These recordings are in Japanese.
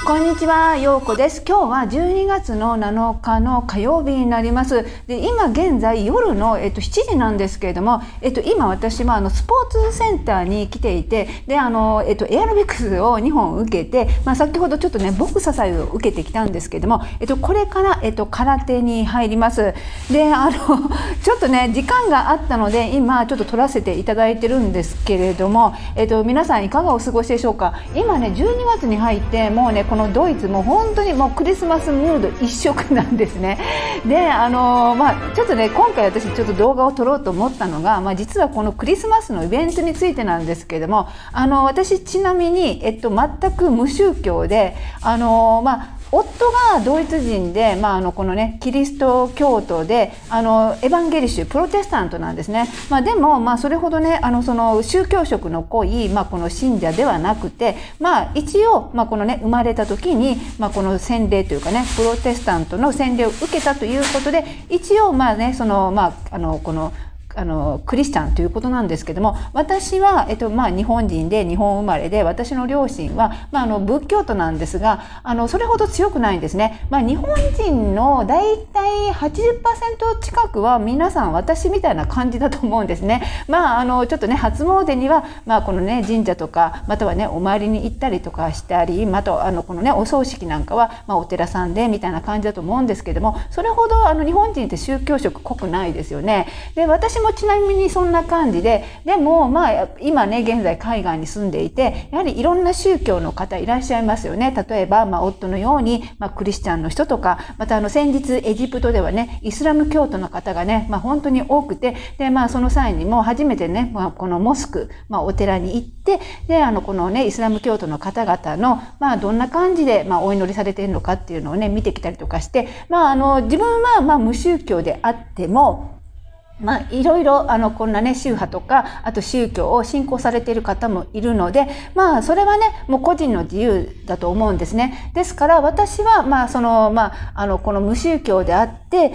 こんにちは、ようこです。今日は12月の7日の火曜日になります。で、今現在夜の、7時なんですけれども、今私はスポーツセンターに来ていて、で、エアロビクスを2本受けて、先ほどちょっとね、ボクササイズを受けてきたんですけれども、これから、空手に入ります。で、ちょっとね、時間があったので、今ちょっと撮らせていただいてるんですけれども、皆さんいかがお過ごしでしょうか。今ね、12月に入って、もうね、このドイツも本当にもうクリスマスムード一色なんですね。で、ちょっとね、今回私ちょっと動画を撮ろうと思ったのが、実はこのクリスマスのイベントについてなんですけれども、私ちなみに、全く無宗教で、夫がドイツ人で、このね、キリスト教徒で、エヴァンゲリッシュ、プロテスタントなんですね。でも、それほどね、その宗教色の濃い、この信者ではなくて、一応、このね、生まれた時に、この洗礼というかね、プロテスタントの洗礼を受けたということで、一応、この、クリスチャンということなんですけども、私は、日本人で日本生まれで、私の両親は、仏教徒なんですが、それほど強くないんですね。日本人のだいたい 80% 近くは皆さん私みたいな感じだと思うんですね。ちょっとね、初詣には、このね、神社とか、またはね、お参りに行ったりとかしたり、あと、このね、お葬式なんかは、お寺さんでみたいな感じだと思うんですけども、それほど、日本人って宗教色濃くないですよね。で、私もちなみにそんな感じで、でも今ね、現在海外に住んでいて、やはりいろんな宗教の方いらっしゃいますよね。例えば、夫のように、クリスチャンの人とか、また先日エジプトではね、イスラム教徒の方がね、本当に多くて、で、その際にも初めてね、このモスク、お寺に行って、で、このね、イスラム教徒の方々の、どんな感じで、お祈りされているのかっていうのをね、見てきたりとかして、自分は無宗教であっても、いろいろ、こんなね、宗派とか、あと宗教を信仰されている方もいるので、それはね、もう個人の自由だと思うんですね。ですから、私は、この無宗教であって、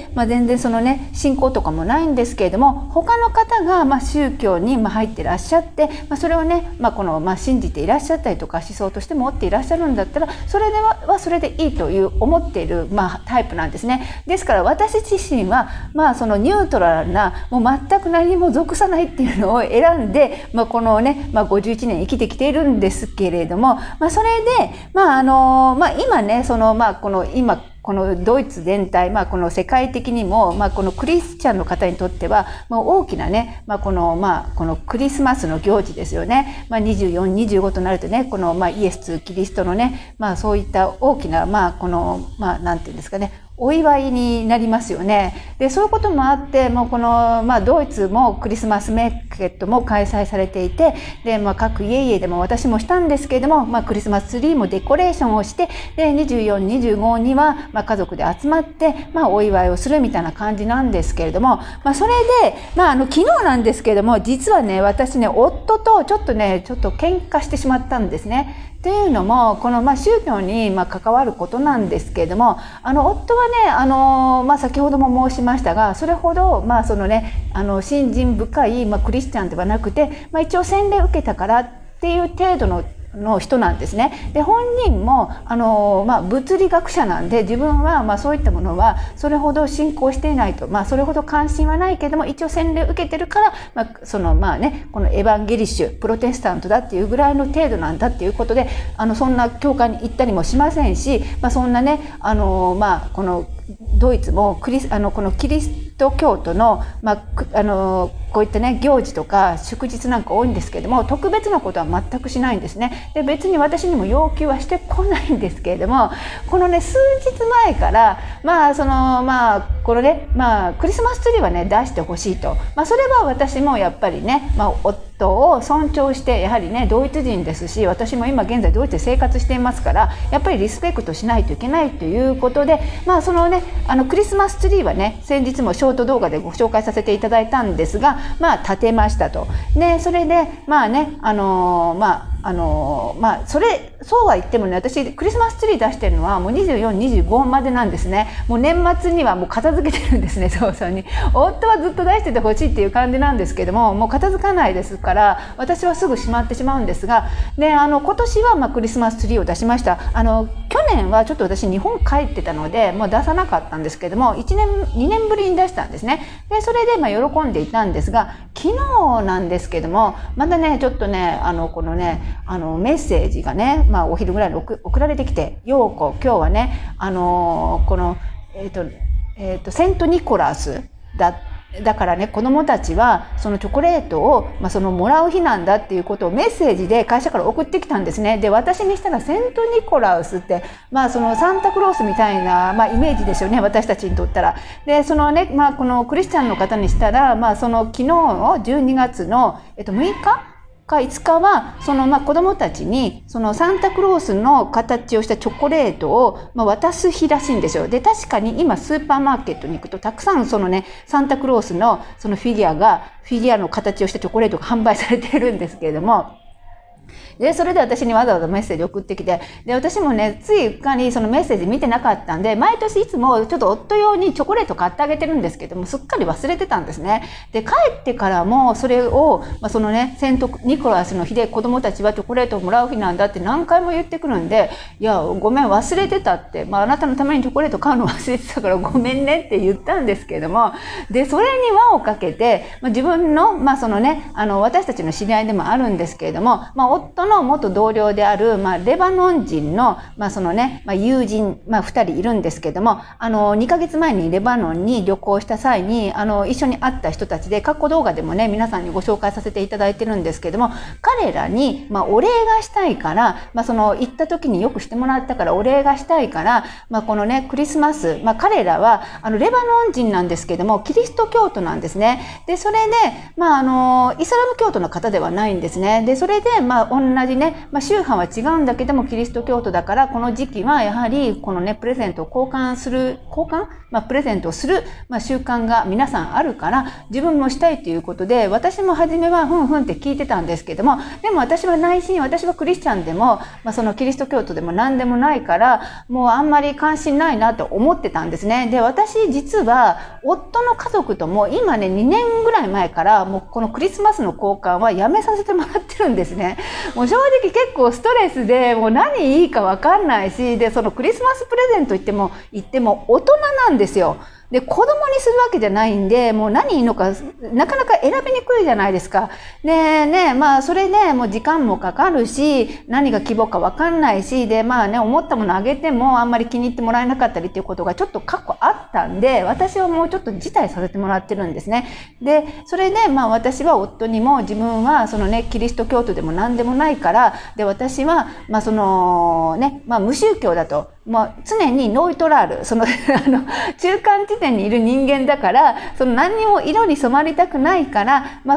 全然そのね、信仰とかもないんですけれども、他の方が、宗教に入っていらっしゃって、それをね、信じていらっしゃったりとか、思想として持っていらっしゃるんだったら、それそれでいいという思っている、タイプなんですね。ですから、私自身は、そのニュートラルな、もう全く何も属さないっていうのを選んで、このね、51年生きてきているんですけれども、それで、今ね、このドイツ全体、この世界的にも、このクリスチャンの方にとっては、大きなね、このクリスマスの行事ですよね。24、25となるとね、この、イエス・キリストのね、そういった大きな、なんていうんですかね、お祝いになりますよね。で、そういうこともあって、もうこの、ドイツもクリスマスマーケットも開催されていて、で、各家々でも私もしたんですけれども、クリスマスツリーもデコレーションをして、で、24、25には、家族で集まって、お祝いをするみたいな感じなんですけれども、それで、昨日なんですけれども、実はね、私ね、夫とちょっと喧嘩してしまったんですね。っていうのも、この宗教に関わることなんですけれども、夫はね、先ほども申しましたが、それほど、そのね、信心深い、クリスチャンではなくて、一応洗礼を受けたからっていう程度の人なんですね。で、本人も、物理学者なんで、自分は、そういったものは、それほど信仰していないと、それほど関心はないけれども、一応洗礼を受けてるから、このエヴァンゲリッシュ、プロテスタントだっていうぐらいの程度なんだっていうことで、そんな教会に行ったりもしませんし、そんなね、この、ドイツもこのキリスト教徒の、こういったね、行事とか祝日なんか多いんですけれども、特別なことは全くしないんですね。で、別に私にも要求はしてこないんですけれども、このね、数日前から、このね、クリスマスツリーはね、出してほしいと。それは私もやっぱりね、夫を尊重して、やはりね、ドイツ人ですし、私も今現在ドイツで生活していますから、やっぱりリスペクトしないといけないということで、そのね、クリスマスツリーはね、先日もショート動画でご紹介させていただいたんですが、立てましたと。で、それで、 そうは言ってもね、私クリスマスツリー出してるのはもう24、25までなんですね。もう年末にはもう片付けてるんですね、早々に。夫はずっと出しててほしいっていう感じなんですけども、もう片付かないですから、私はすぐしまってしまうんですが、で、今年はクリスマスツリーを出しました。去年はちょっと私日本帰ってたので、もう出さなかったんですけども、1年、2年ぶりに出したんですね。で、それで喜んでいたんですが、昨日なんですけども、またね、ちょっとね、このね、メッセージがね、お昼ぐらいに送られてきて、ようこ、今日はね、この、セントニコラスだからね、子供たちはそのチョコレートを、もらう日なんだっていうことをメッセージで会社から送ってきたんですね。で、私にしたらセントニコラウスって、そのサンタクロースみたいな、イメージですよね、私たちにとったら。で、そのね、このクリスチャンの方にしたら、その昨日12月の、6日か5日は、その子供たちに、そのサンタクロースの形をしたチョコレートを渡す日らしいんですよ。で、確かに今スーパーマーケットに行くとたくさんそのね、サンタクロースのそのフィギュアの形をしたチョコレートが販売されているんですけれども、で、それで私にわざわざメッセージ送ってきて、で、私もね、ついうっかりそのメッセージ見てなかったんで、毎年いつもちょっと夫用にチョコレート買ってあげてるんですけども、すっかり忘れてたんですね。で、帰ってからもそれを、そのね、セントニコラスの日で子供たちはチョコレートをもらう日なんだって何回も言ってくるんで、いや、ごめん、忘れてたって、あなたのためにチョコレート買うの忘れてたからごめんねって言ったんですけども、で、それに輪をかけて、自分の、そのね、私たちの知り合いでもあるんですけれども、夫の元同僚である、レバノン人の、そのね、友人、2人いるんですけども、2ヶ月前にレバノンに旅行した際に、一緒に会った人たちで、過去動画でもね、皆さんにご紹介させていただいてるんですけども、彼らに、お礼がしたいから、行った時によくしてもらったから、お礼がしたいから、このね、クリスマス、彼らは、レバノン人なんですけども、キリスト教徒なんですね。で、それで、イスラム教徒の方ではないんですね。で、それで、同じね、宗派は違うんだけども、キリスト教徒だから、この時期はやはり、このね、プレゼントをプレゼントをする、習慣が皆さんあるから、自分もしたいということで、私も初めはふんふんって聞いてたんですけども、でも私は内心、私はクリスチャンでも、そのキリスト教徒でも何でもないから、もうあんまり関心ないなと思ってたんですね。で、私実は、夫の家族とも今ね、2年ぐらい前から、もうこのクリスマスの交換はやめさせてもらってるんですね。もう正直結構ストレスで、もう何いいかわかんないし、で、そのクリスマスプレゼント言っても大人なんですよ。で、子供にするわけじゃないんで、もう何いいのか、なかなか選びにくいじゃないですか。で、それでもう時間もかかるし、何が規模かわかんないし、で、思ったものあげてもあんまり気に入ってもらえなかったりっていうことがちょっと過去あったんで、私はもうちょっと辞退させてもらってるんですね。で、それで、私は夫にも自分はそのね、キリスト教徒でも何でもないから、で、私は、そのね、無宗教だと。常にノイトラル、その中間地点にいる人間だから、その何にも色に染まりたくないから、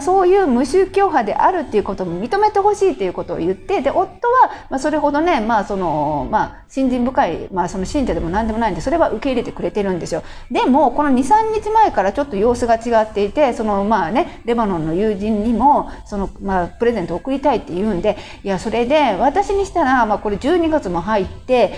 そういう無宗教派であるっていうことも認めてほしいっていうことを言って、で、夫は、それほどね、信心深い、その信者でも何でもないんで、それは受け入れてくれてるんですよ。でも、この2、3日前からちょっと様子が違っていて、その、レバノンの友人にも、その、プレゼントを送りたいって言うんで、いや、それで、私にしたら、これ12月も入って、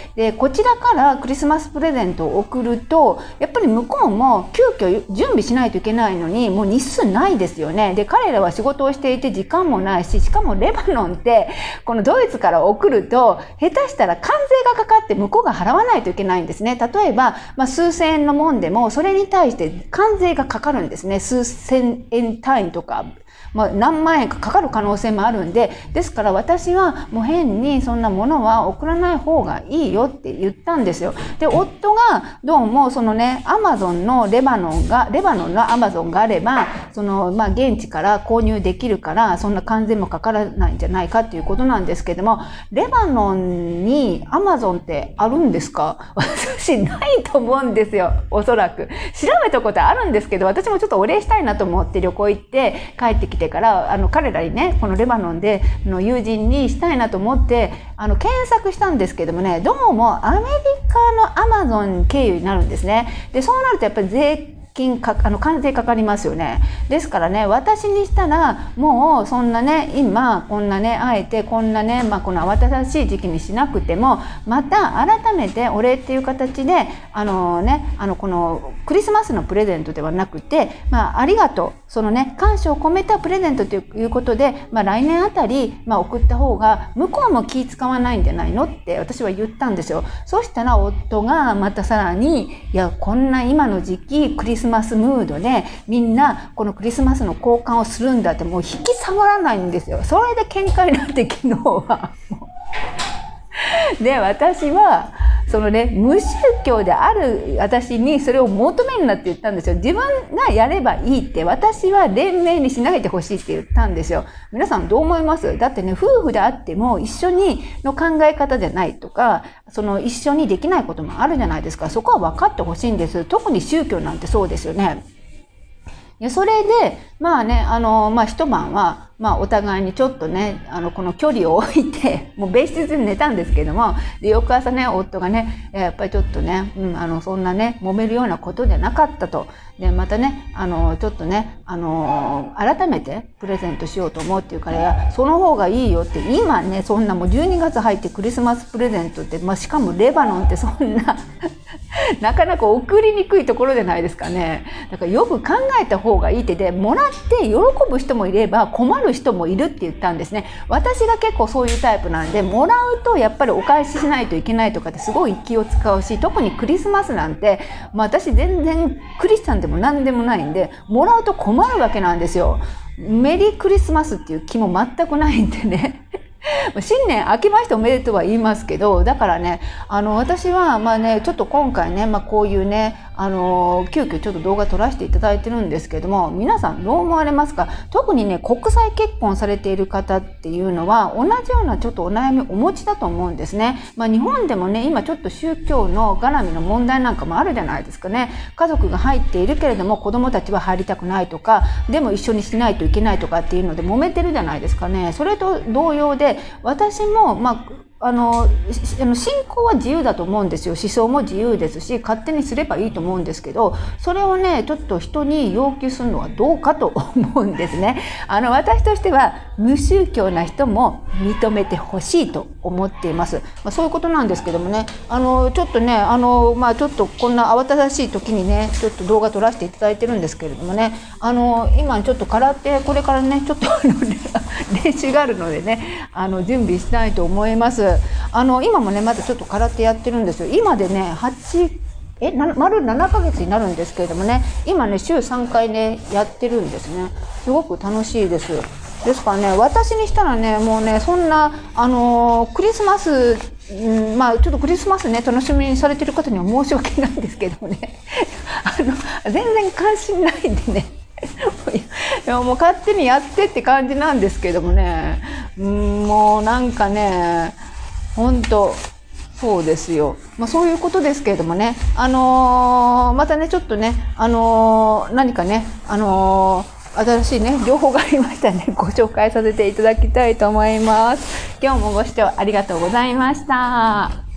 で、こちらからクリスマスプレゼントを送ると、やっぱり向こうも急遽準備しないといけないのに、もう日数ないですよね。で、彼らは仕事をしていて時間もないし、しかもレバノンって、このドイツから送ると、下手したら関税がかかって向こうが払わないといけないんですね。例えば、数千円のもんでも、それに対して関税がかかるんですね。数千円単位とか。何万円かかかる可能性もあるんで、ですから私はもう変にそんなものは送らない方がいいよって言ったんですよ。で、夫がどうもそのね、アマゾンのレバノンのアマゾンがあれば、その現地から購入できるから、そんな関税もかからないんじゃないかっていうことなんですけども、レバノンにアマゾンってあるんですか？私ないと思うんですよ、おそらく。調べたことあるんですけど、私もちょっとお礼したいなと思って旅行行って帰ってきてから、彼らにね、このレバノンでの友人にしたいなと思って、検索したんですけどもね、どうもアメリカのアマゾン経由になるんですね。で、そうなるとやっぱり税関税かかりますよね。ですからね、私にしたらもうそんなね、今こんなね、あえてこんなね、この慌ただしい時期にしなくても、また改めてお礼っていう形でこのクリスマスのプレゼントではなくて、ありがとう、そのね、感謝を込めたプレゼントということで、来年あたり、送った方が向こうも気使わないんじゃないのって私は言ったんですよ。そしたら夫がまたさらに、いや、こんな今の時期クリスマスムードでみんなこのクリスマスの交換をするんだって、もう引き下がらないんですよ。それで喧嘩になって昨日はで、私はそのね、無宗教である私にそれを求めるなって言ったんですよ。自分がやればいいって、私は連盟にしないでほしいって言ったんですよ。皆さんどう思います？だってね、夫婦であっても一緒にの考え方じゃないとか、その一緒にできないこともあるじゃないですか。そこは分かってほしいんです。特に宗教なんてそうですよね。それで、一晩は、お互いにちょっとね、この距離を置いて、もう別室で寝たんですけども、で、翌朝ね、夫がね、やっぱりちょっとね、そんなね、揉めるようなことじゃなかったと。で、またね、ちょっとね、改めてプレゼントしようと思うって言うから、いや、その方がいいよって、今ね、そんなもう12月入ってクリスマスプレゼントって、しかもレバノンってそんな、なかなか送りにくいところじゃないですかね。だからよく考えた方がいいってで、もらって喜ぶ人もいれば困る人もいるって言ったんですね。私が結構そういうタイプなんで、もらうとやっぱりお返ししないといけないとかってすごい気を使うし、特にクリスマスなんて、私全然クリスチャンでも何でもないんで、もらうと困るわけなんですよ。メリークリスマスっていう気も全くないんでね。新年明けましておめでとうは言いますけど、だからね、私はちょっと今回ね、こういうね、急遽ちょっと動画撮らせていただいてるんですけども、皆さんどう思われますか？特にね、国際結婚されている方っていうのは同じようなちょっとお悩みお持ちだと思うんですね。日本でもね、今ちょっと宗教の絡みの問題なんかもあるじゃないですかね。家族が入っているけれども子供たちは入りたくないとか、でも一緒にしないといけないとかっていうので揉めてるじゃないですかね。それと同様で、私も信仰は自由だと思うんですよ。思想も自由ですし、勝手にすればいいと思うんですけど、それをね、ちょっと人に要求するのはどうかと思うんですね。私としては無宗教な人も認めてほしいと思っています。そういうことなんですけどもね、ちょっとね、ちょっとこんな慌ただしい時にね、ちょっと動画撮らせていただいてるんですけれどもね、今ちょっと空手、これからね、ちょっと練習があるのでね、準備したいと思います。今もね、まだちょっと空手やってるんですよ。今でね、丸7ヶ月になるんですけれどもね、今ね、週3回ね、やってるんですね。すごく楽しいです。ですからね、私にしたらね、もうね、そんな、クリスマス、ちょっとクリスマスね、楽しみにされてる方には申し訳ないんですけどもね、全然関心ないんでね、もう勝手にやってって感じなんですけどもね、もうなんかね、本当そうですよ。そういうことですけれどもね、またね、ちょっとね、何かね、新しいね、情報がありましたらね、ご紹介させていただきたいと思います。今日もご視聴ありがとうございました。